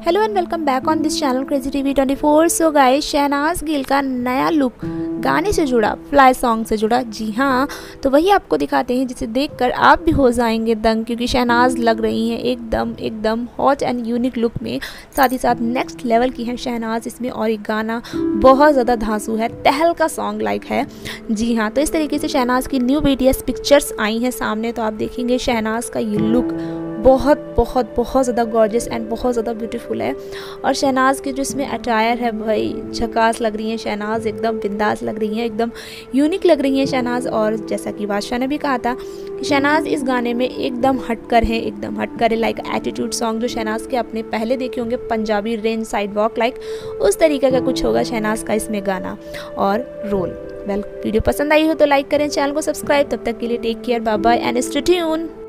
Hello and welcome back on this channel crazy TV 24। So guys, Shahnaz Gill का नया look गाने से जुड़ा, फ्लाई सॉन्ग से जुड़ा, जी हाँ, तो वही आपको दिखाते हैं जिसे देखकर आप भी हो जाएंगे दंग, क्योंकि शहनाज लग रही हैं एकदम हॉट एंड यूनिक लुक में। साथ ही साथ नेक्स्ट लेवल की है शहनाज इसमें, और एक गाना बहुत ज़्यादा धांसू है, तहलका सॉन्ग लाइक है। जी हाँ, तो इस तरीके से शहनाज की न्यू BTS पिक्चर्स आई हैं सामने, तो आप देखेंगे शहनाज का ये लुक बहुत ज़्यादा गॉर्जियस एंड बहुत ज़्यादा ब्यूटीफुल है। और शहनाज के जो इसमें अटायर है भाई, झकास लग रही है शहनाज, एकदम बिंदास लग रही है, एकदम यूनिक लग रही है शहनाज। और जैसा कि बादशाह ने भी कहा था कि शहनाज इस गाने में एकदम हटकर है, लाइक एटीट्यूड सॉन्ग जो शहनाज के अपने पहले देखे होंगे, Punjabi range side walk, like उस तरीके का कुछ होगा शहनाज का इसमें गाना और रोल। वीडियो पसंद आई हो तो लाइक करें, चैनल को सब्सक्राइब। तब तक के लिए take care, bye bye and stay tuned.